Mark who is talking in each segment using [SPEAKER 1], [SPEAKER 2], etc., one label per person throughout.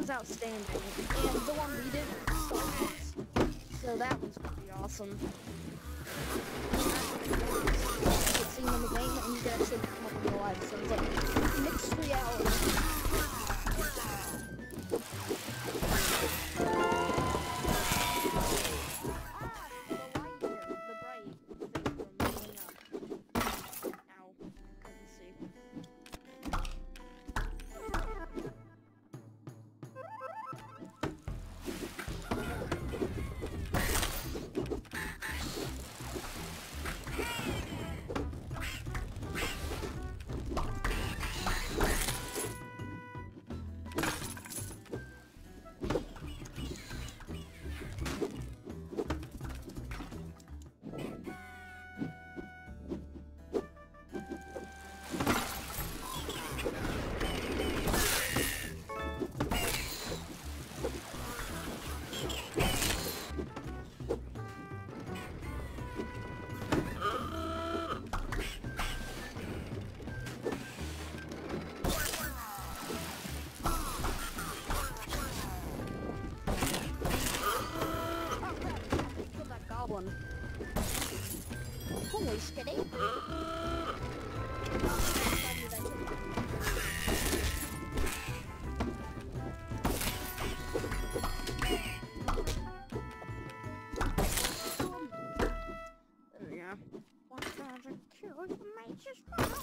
[SPEAKER 1] was outstanding. And the one we did was Star Wars. So that was pretty awesome. I've seen them in the game, and you can actually come up in real life. So it's like mixed reality. Holy skitty. There we go. One project killed the mage's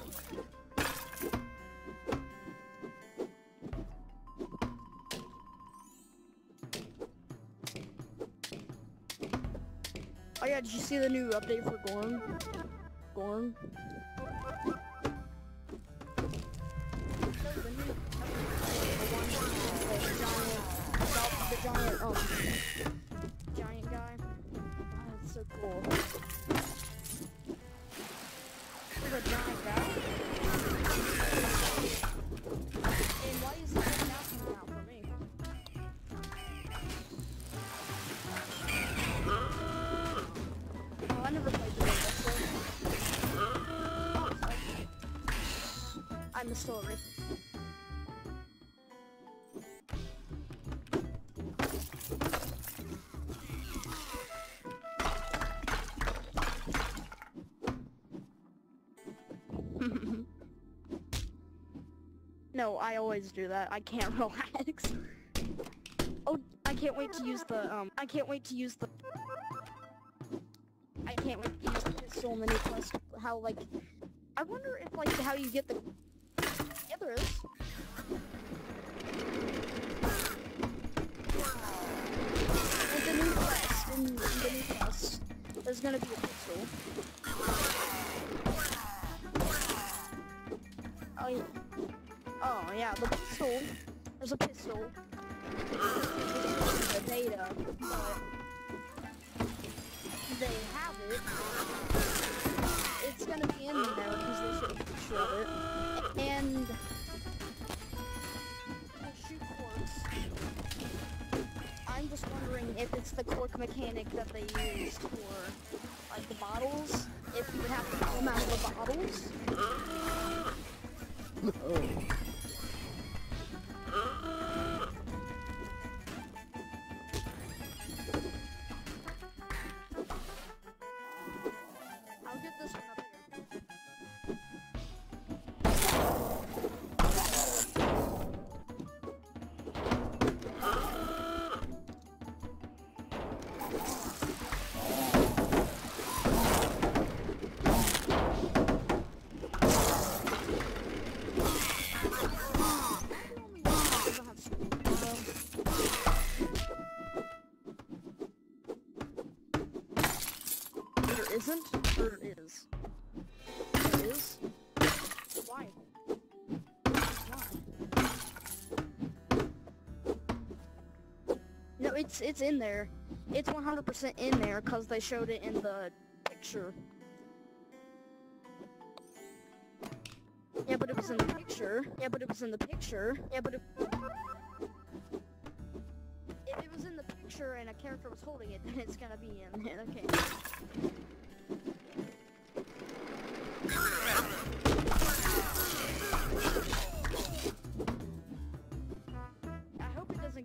[SPEAKER 1] Oh yeah, did you see the new update for Gorn? Gorn? The giant guy. Oh, that's so cool. There's a giant guy. And why is he announcing now for me? Oh, I never played the game, so... I'm the story. No, I always do that. I can't relax. Oh, I can't wait to use the, I can't wait to use the pistol in the new quest. How, like, I wonder if, like, how you get the, yeah, there is. In the new quest, there's gonna be a pistol. Oh, yeah. Oh, yeah, the pistol. There's a pistol. The beta, but they have it. It's gonna be in there because they showed a picture of it. And they shoot corks. I'm just wondering if it's the cork mechanic that they used for, like, the bottles. If you would have to pull them out of the bottles. Oh. I'll get this one up here. Isn't, or is? It is? Why? Why? No, it's in there. It's 100% in there because they showed it in the picture. Yeah, but it was in the picture. Yeah, but it was in the picture. Yeah, but if it was in the picture and a character was holding it, then it's gonna be in there. Okay. I hope it doesn't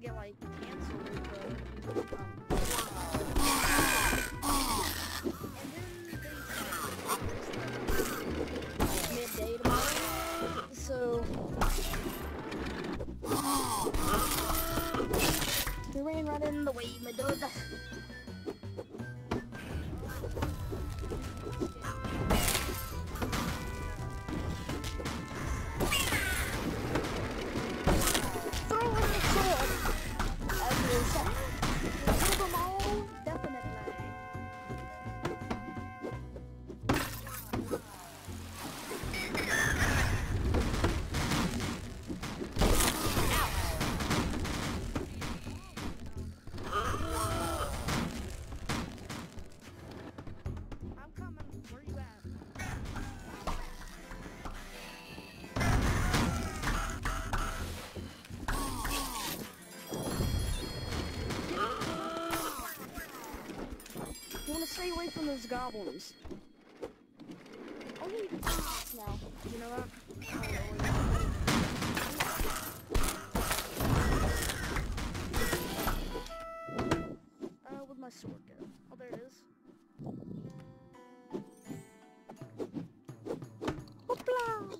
[SPEAKER 1] go. You ran right in the way, my dude. Throw in the sword. As you said, you kill them all, definitely. I'm coming. Where you at? You want to stay away from those goblins. Only now. You know that? I don't know where'd my sword go? Oh, there it is. Hoopla!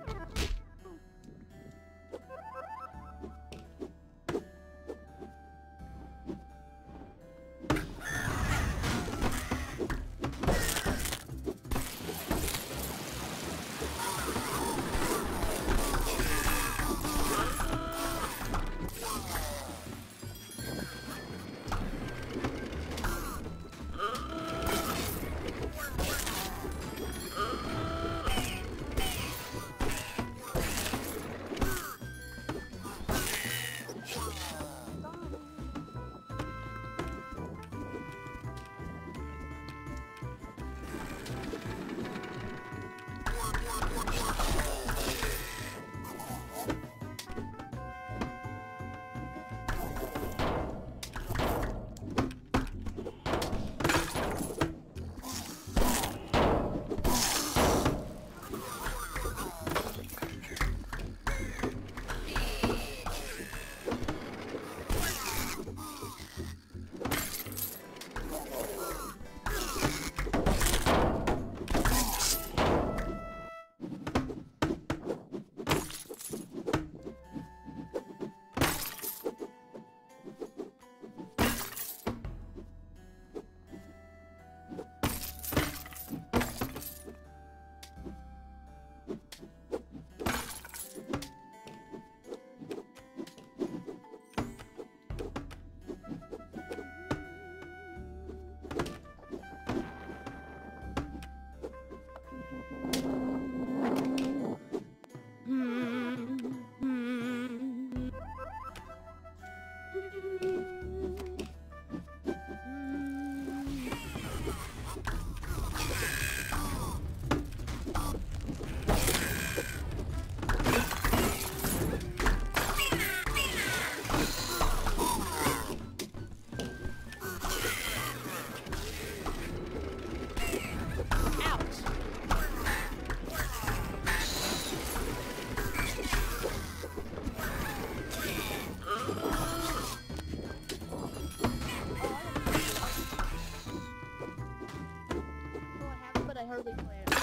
[SPEAKER 1] I hardly play it.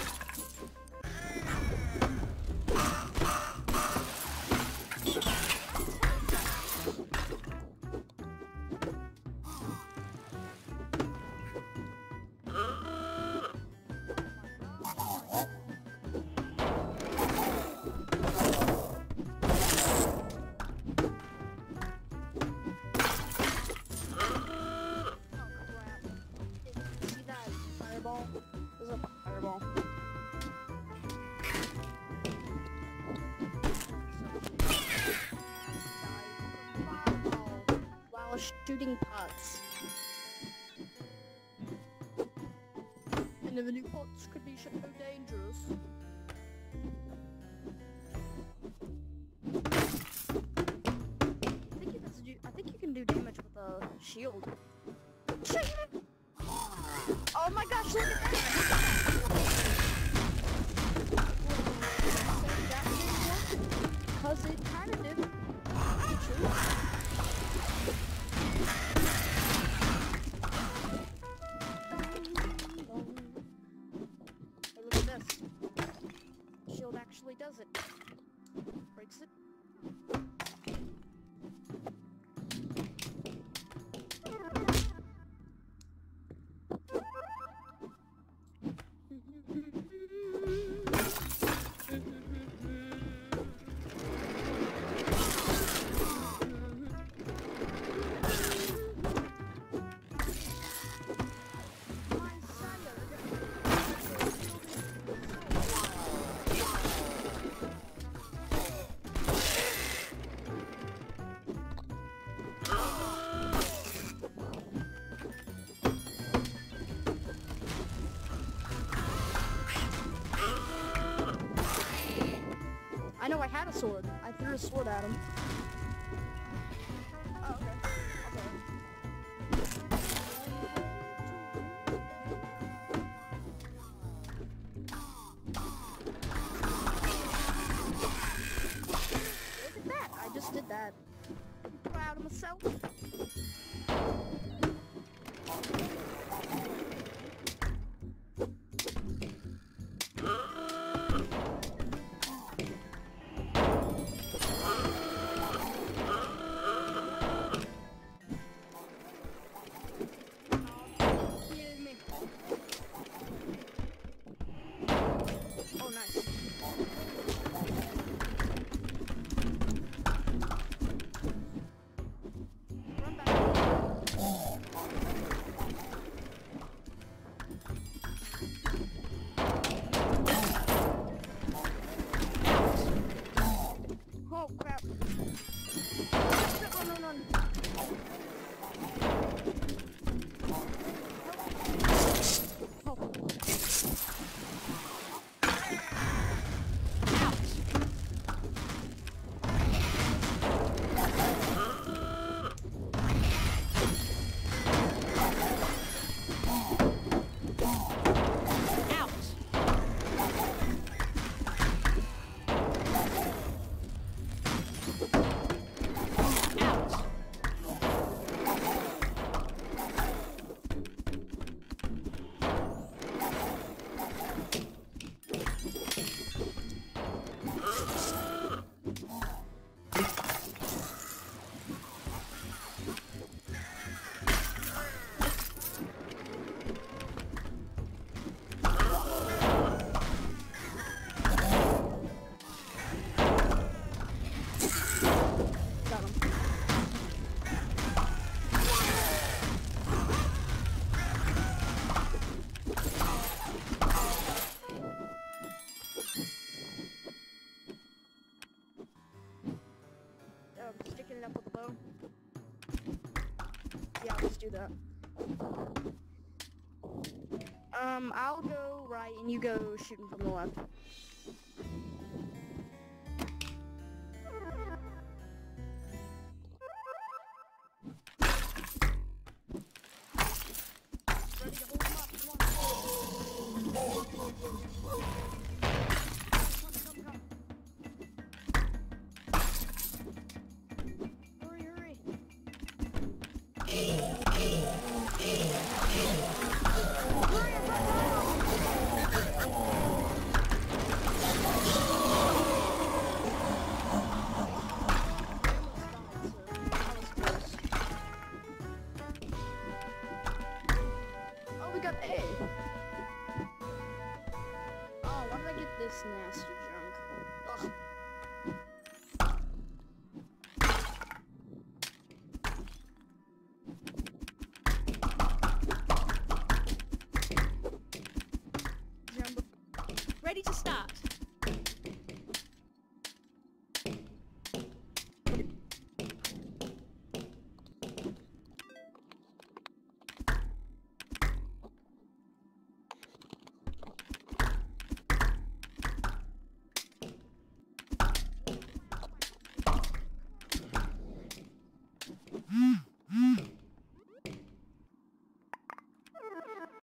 [SPEAKER 1] Shooting pots. And the new pots could be so dangerous. I think you can do damage with a shield. Oh my gosh, look at that! Because it kind of did. Shield actually does it. a sword. I threw a sword at him. Oh, okay. Look at that! I just did that. I'm proud of myself. Oh, nice. Run back. Oh, crap. Run, run, run. Sticking it up with the bow. Yeah, let's do that. I'll go right and you go shooting from the left. Ready to hold him up. Come on. Come. Hurry. Oh, we got A. Oh, why did I get this nasty junk? Ugh.
[SPEAKER 2] Ready to start.